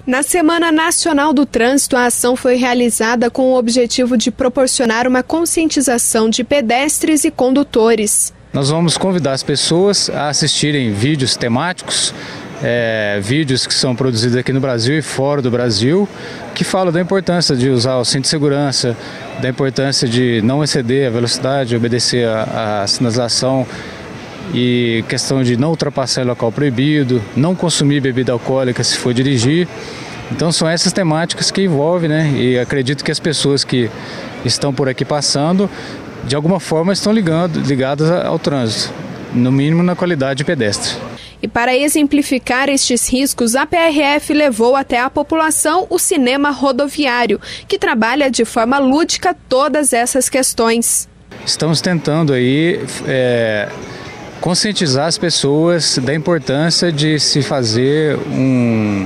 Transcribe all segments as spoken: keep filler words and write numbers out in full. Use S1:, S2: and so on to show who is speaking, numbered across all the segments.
S1: Na Semana Nacional do Trânsito, a ação foi realizada com o objetivo de proporcionar uma conscientização de pedestres e condutores.
S2: Nós vamos convidar as pessoas a assistirem vídeos temáticos, é, vídeos que são produzidos aqui no Brasil e fora do Brasil, que falam da importância de usar o cinto de segurança, da importância de não exceder a velocidade, obedecer a, a sinalização e questão de não ultrapassar o local proibido, não consumir bebida alcoólica se for dirigir. Então são essas temáticas que envolvem, né? E acredito que as pessoas que estão por aqui passando, de alguma forma estão ligando, ligadas ao trânsito, no mínimo na qualidade de pedestre.
S1: E para exemplificar estes riscos, a P R F levou até a população o cinema rodoviário, que trabalha de forma lúdica todas essas questões.
S2: Estamos tentando aí é, conscientizar as pessoas da importância de se fazer um,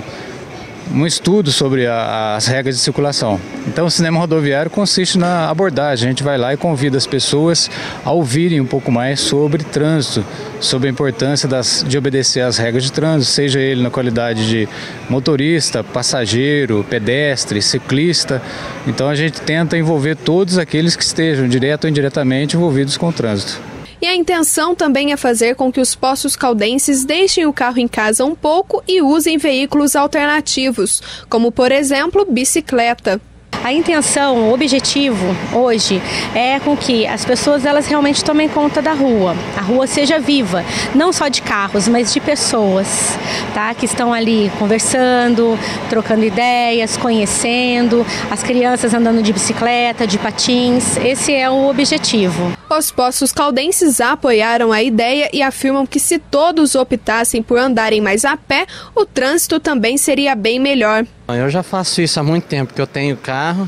S2: um estudo sobre a, as regras de circulação. Então o cinema rodoviário consiste na abordagem, a gente vai lá e convida as pessoas a ouvirem um pouco mais sobre trânsito, sobre a importância das, de obedecer às regras de trânsito, seja ele na qualidade de motorista, passageiro, pedestre, ciclista. Então a gente tenta envolver todos aqueles que estejam direto ou indiretamente envolvidos com o trânsito.
S1: E a intenção também é fazer com que os poços caldenses deixem o carro em casa um pouco e usem veículos alternativos, como por exemplo bicicleta.
S3: A intenção, o objetivo hoje é com que as pessoas elas realmente tomem conta da rua. A rua seja viva, não só de carros, mas de pessoas, tá? Que estão ali conversando, trocando ideias, conhecendo, as crianças andando de bicicleta, de patins. Esse é o objetivo.
S1: Os poços caldenses apoiaram a ideia e afirmam que se todos optassem por andarem mais a pé, o trânsito também seria bem melhor.
S4: Eu já faço isso há muito tempo, que eu tenho carro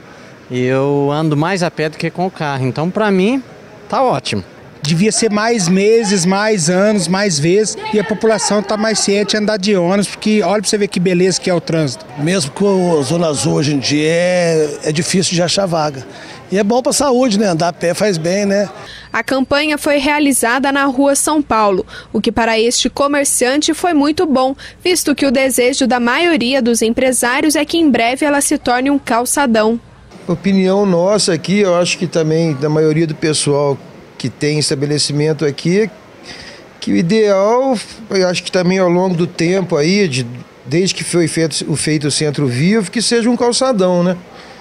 S4: e eu ando mais a pé do que com o carro. Então, para mim, tá ótimo.
S5: Devia ser mais meses, mais anos, mais vezes, e a população está mais ciente a andar de ônibus, porque olha para você ver que beleza que é o trânsito.
S6: Mesmo com a Zona Azul hoje em dia é, é difícil de achar vaga. E é bom para a saúde, né? Andar a pé faz bem, né?
S1: A campanha foi realizada na Rua São Paulo, o que para este comerciante foi muito bom, visto que o desejo da maioria dos empresários é que em breve ela se torne um calçadão.
S7: Opinião nossa aqui, eu acho que também da maioria do pessoal que tem estabelecimento aqui, que o ideal, eu acho que também ao longo do tempo aí, de, desde que foi feito o feito o Centro Vivo, que seja um calçadão, né?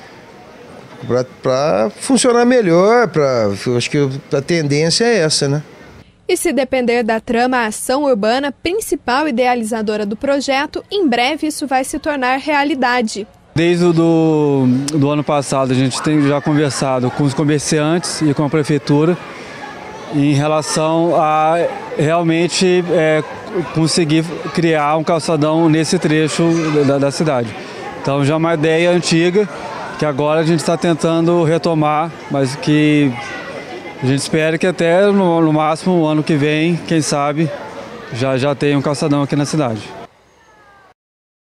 S7: Para funcionar melhor, pra, eu acho que a tendência é essa, né?
S1: E se depender da trama a Ação Urbana, principal idealizadora do projeto, em breve isso vai se tornar realidade.
S8: Desde o do, do ano passado a gente tem já conversado com os comerciantes e com a prefeitura em relação a realmente é, conseguir criar um calçadão nesse trecho da, da cidade. Então já é uma ideia antiga que agora a gente está tentando retomar, mas que a gente espera que até no, no máximo o ano que vem, quem sabe, já, já tenha um calçadão aqui na cidade.